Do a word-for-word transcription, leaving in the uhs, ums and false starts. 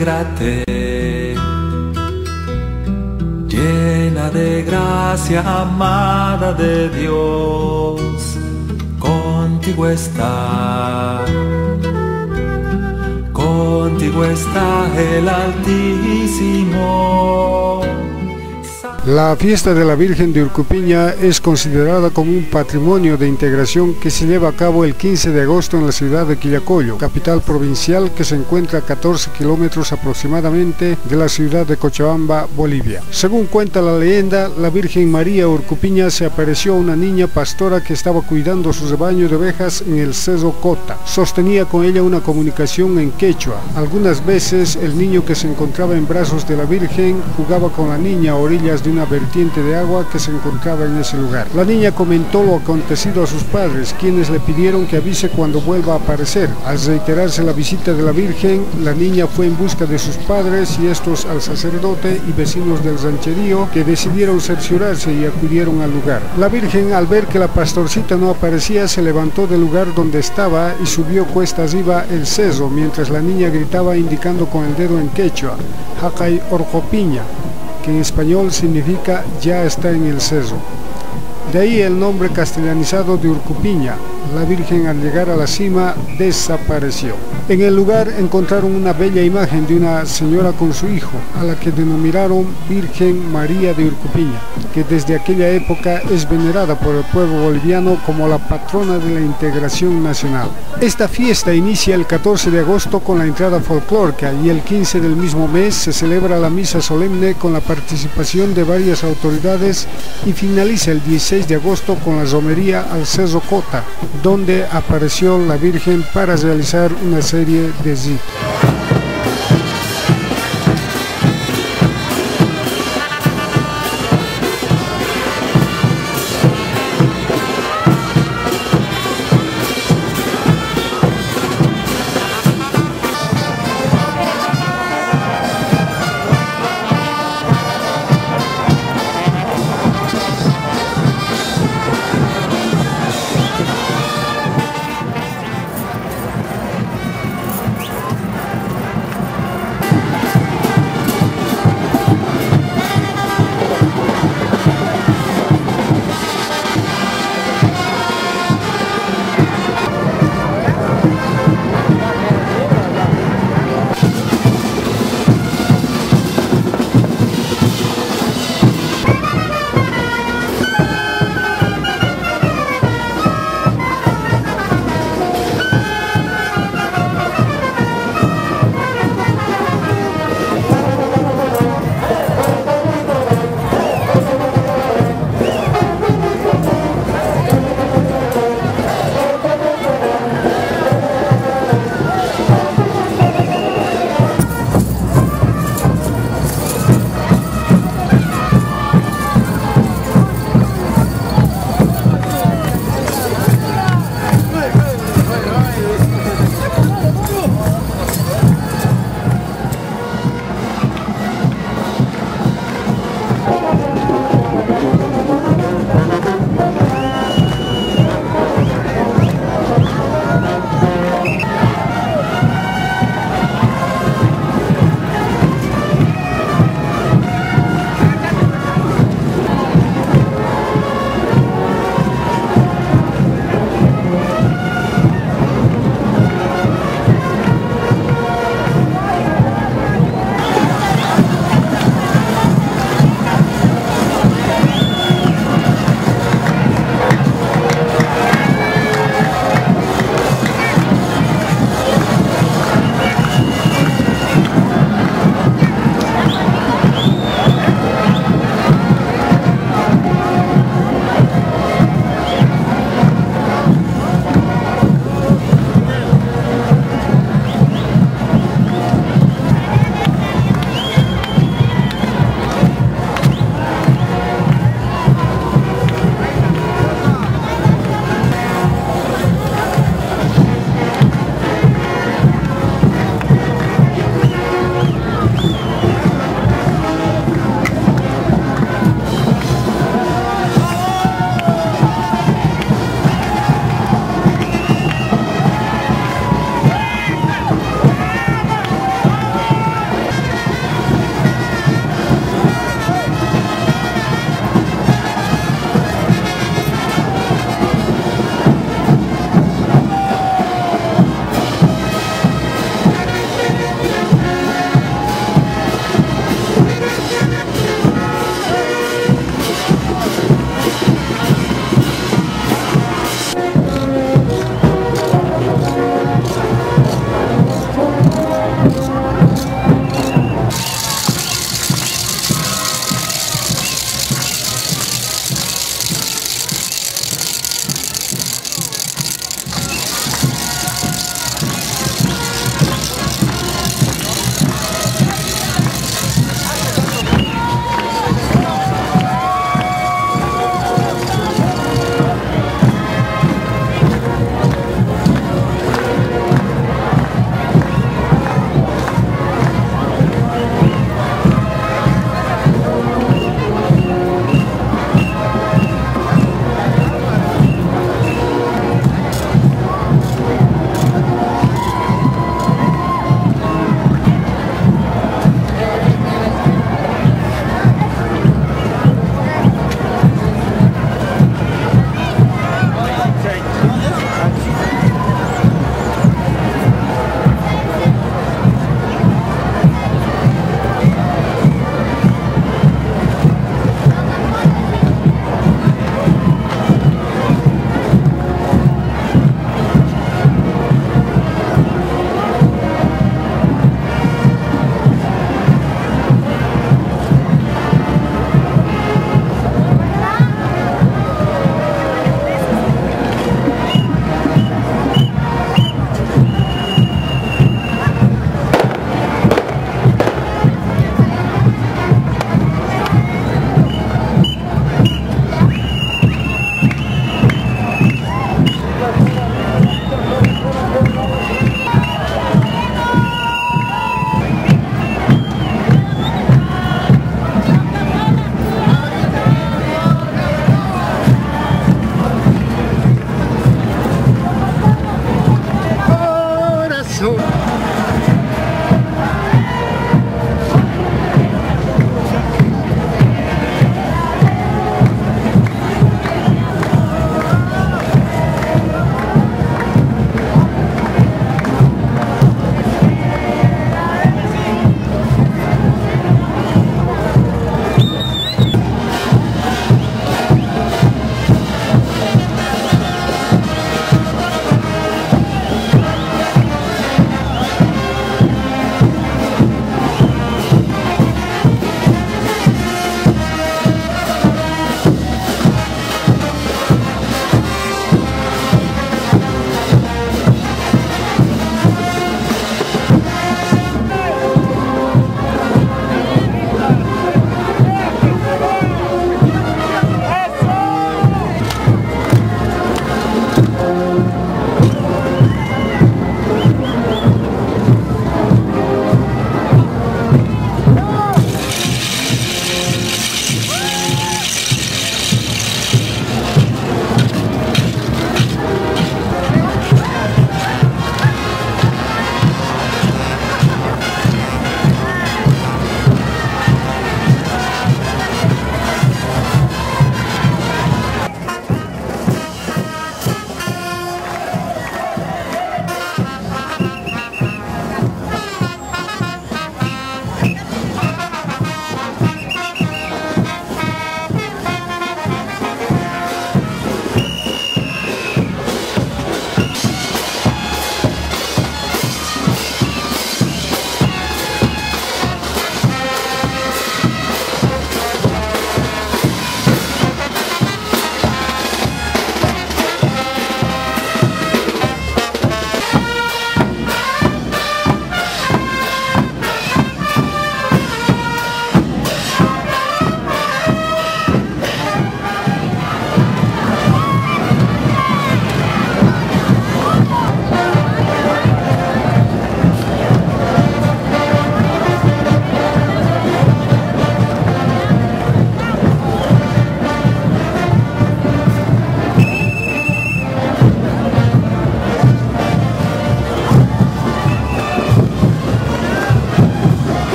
alégrate, llena de gracia, amada de Dios, contigo está, contigo está el Altísimo. La fiesta de la Virgen de Urcupiña es considerada como un patrimonio de integración que se lleva a cabo el quince de agosto en la ciudad de Quillacollo, capital provincial que se encuentra a catorce kilómetros aproximadamente de la ciudad de Cochabamba, Bolivia. Según cuenta la leyenda, la Virgen María Urcupiña se apareció a una niña pastora que estaba cuidando su rebaño de ovejas en el Cerro Cota. Sostenía con ella una comunicación en quechua. Algunas veces el niño que se encontraba en brazos de la Virgen jugaba con la niña a orillas de una vertiente de agua que se encontraba en ese lugar. La niña comentó lo acontecido a sus padres, quienes le pidieron que avise cuando vuelva a aparecer. Al reiterarse la visita de la Virgen, la niña fue en busca de sus padres y estos al sacerdote y vecinos del rancherío, que decidieron cerciorarse y acudieron al lugar. La Virgen, al ver que la pastorcita no aparecía, se levantó del lugar donde estaba y subió cuesta arriba el cerro, mientras la niña gritaba indicando con el dedo en quechua, Jacay Urcupiña, que en español significa ya está en el cerro. De ahí el nombre castellanizado de Urcupiña. La Virgen, al llegar a la cima, desapareció. En el lugar encontraron una bella imagen de una señora con su hijo, a la que denominaron Virgen María de Urcupiña, que desde aquella época es venerada por el pueblo boliviano como la patrona de la integración nacional. Esta fiesta inicia el catorce de agosto con la entrada folclórica y el quince del mismo mes se celebra la misa solemne con la participación de varias autoridades y finaliza el dieciséis de agosto con la romería al Cerro Cota, donde apareció la Virgen para realizar una serie de ritos.